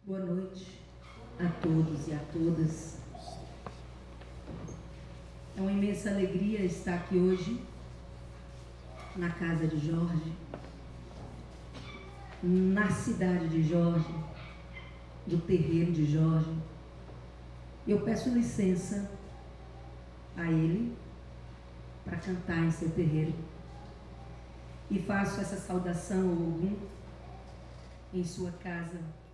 Boa noite a todos e a todas. É uma imensa alegria estar aqui hoje, na casa de Jorge, na cidade de Jorge, do terreiro de Jorge. Eu peço licença a ele para cantar em seu terreiro e faço essa saudação ao Ogum em sua casa.